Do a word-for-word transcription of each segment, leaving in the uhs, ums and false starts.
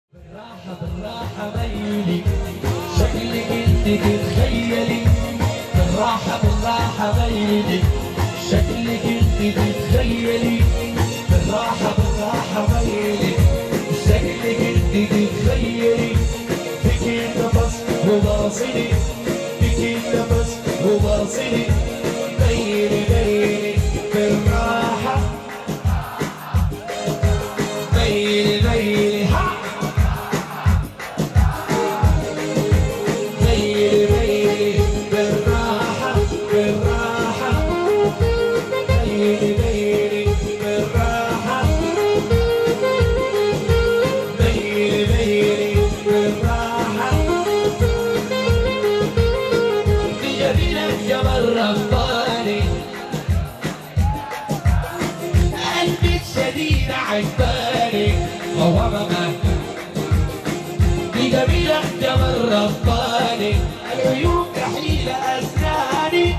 بالراحة بالراحة ميلي شكلك انت تتخيلي. بالراحة بالراحة ميلي شكلك انت تتخيلي. بالراحة بالراحة ميلي شكلك انت تتخيلي. فيك النفس وواصلي، فيك النفس وواصلي. ميلي ميلي بالراحة ميلي ميلي ها ميلي ميلي بالراحة بالراحة. ميلي ميلي بالراحة ميلي ميلي بالراحة. بجميلك جمال رباني قلبك شديد عجباني. وهمك بجميلك جمال رباني العيون كحيلة أسناني.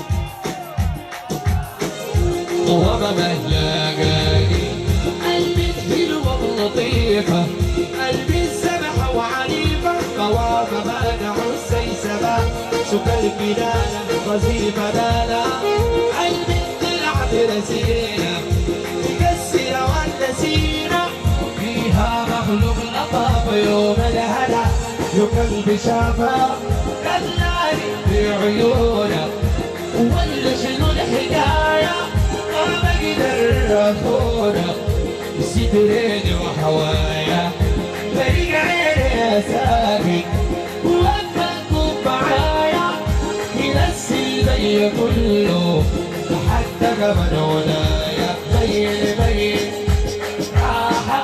وهمك لاقاني قلبك حلوة ولطيفة، قلبي سمحة وعنيفة. قوامة مانع السيسبة سكر الجنانة وظيفة لالا. قلبك طلعت رزينة مكسرة والنسينة، فيها مخلوق لطافة يوم الهلا. يوم قلبي شافها خلاني في عيونها، ولا شنو الحكاية ما بقدر أخونها. ستريني وحوايا فريق عيني يا ساكن، وأنتم معايا ينسي البي كله لحتى كمان ولايا. ميل ميل راحة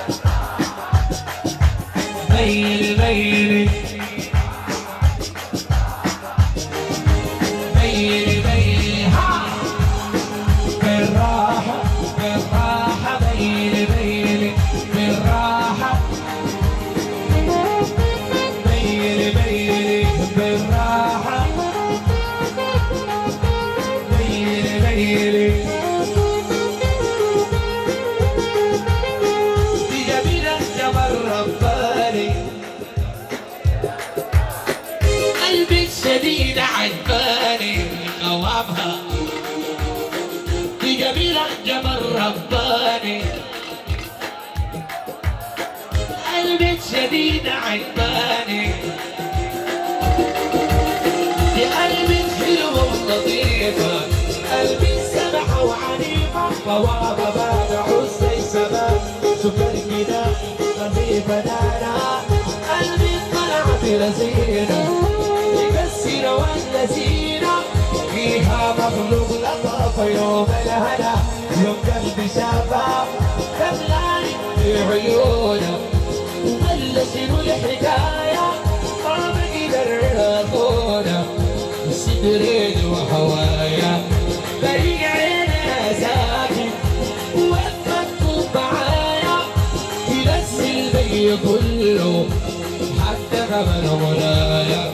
ميل ميل ميل ميل ها بالراحة بالراحة. ميل ميل بالراحة ميل ميل بالراحة ميل ميل. بجميلك جمال رباني قلبك شديد عجباني. قوامها بجميلك جمال رباني قلبك شديد عجباني. دي قلبك حلوة ولطيفة، قلبي سمحة وعنيفة. قوامة مانع السيسبة سكر كده خفيفة نانا. قلبي طلعت رزينة مكسرة والنسينة، فيها مخلوق لطافة يوم الهنا. يوم قلبي شافها خلاني في عيونها، ولا شنو الحكاية ما بقدر أخونها. ستريني وحوايا فريق عيني ساكن، وأنتم معايا ينسي البي كله حتى كمان ولايا.